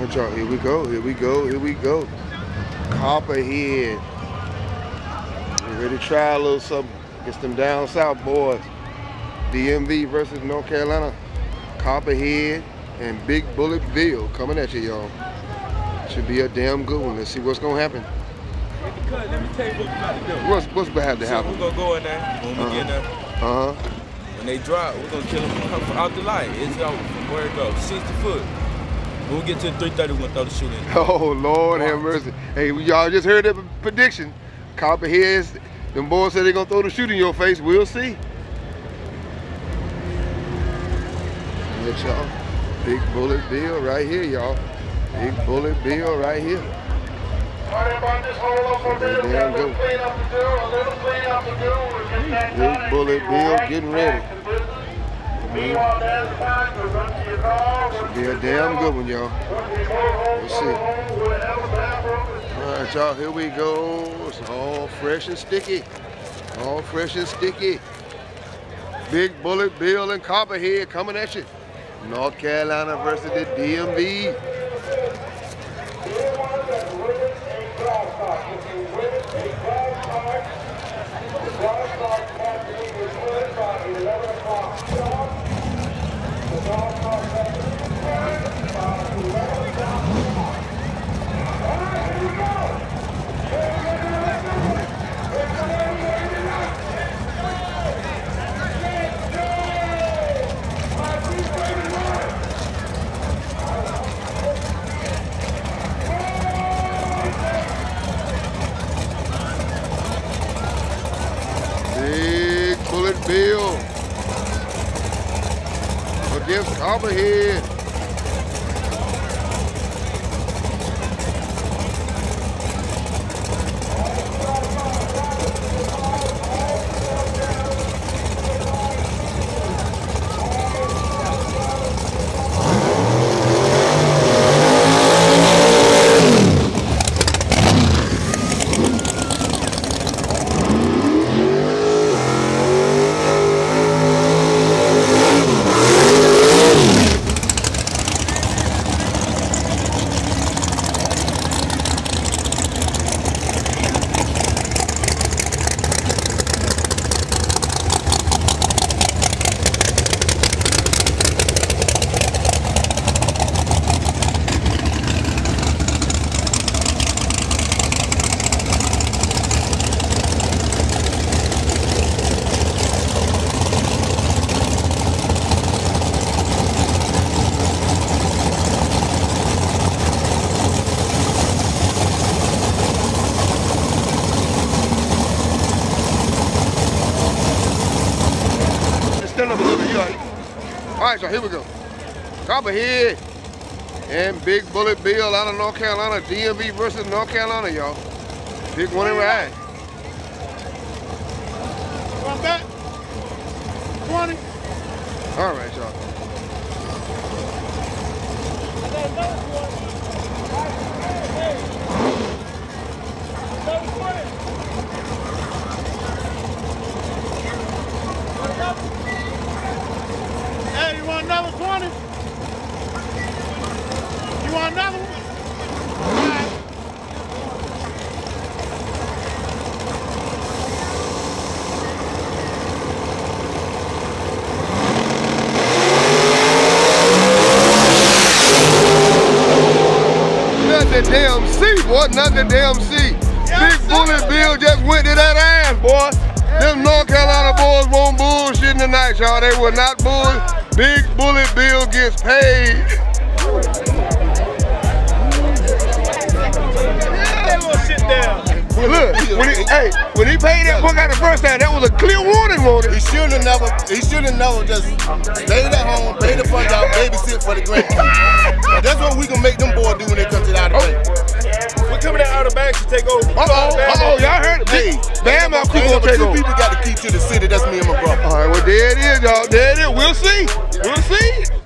right, y'all, here we go, here we go, here we go. Copperhead. We're ready to try a little something against them down south boys. DMV versus North Carolina. Copperhead and Big Bullet Bill coming at you, y'all. Should be a damn good one. Let's see what's gonna happen. Let me tell you what we about to do. What's about to happen? We're gonna go in there when we get in there. When they drop, we're gonna kill them from out the light. It's out from where it goes, 60 foot. When we get to 330, we're gonna throw the shooter in. Oh Lord have mercy. Hey, y'all just heard that prediction. Copperheads, them boys said they're gonna throw the shooter in your face. We'll see. Let y'all. Big Bullet Bill right here, y'all. Big Bullet Bill right here. Big Bullet Bill getting ready. Should be a damn good one, y'all. Let's see. All right, y'all, here we go. It's all fresh and sticky. All fresh and sticky. Big Bullet Bill and Copperhead coming at you. North Carolina versus the DMV. Big Bullet Bill against Copperhead. Stand up a little bit, you all right? All right, so here we go. Copperhead and Big Bullet Bill out of North Carolina. DMV versus North Carolina, y'all. Big one and ride. One back. 20. All right, y'all. Hey, you want another 20? You want another one? All right. Nothing damn C, boy. Nothing damn C. Big Bullet Bill just went to that ass, boy. Them North Carolina boys won't bullshit tonight, y'all. They will not bullshit. Big Bullet Bill gets paid. Sit down. Look, when he paid that book out the first time, that was a clear warning, wasn't it? He should have never just stayed at home, paid the punch out, babysit for the grandkids. That's what we gonna make them boys do when they come to the Outer Banks. We're coming out of Banks to take over. Uh-oh, y'all heard it. Hey, Bam out crew gonna take two over. people got the key to the city, that's me and my brother. All right, well, there it is, y'all. There it is. We'll see. We'll see.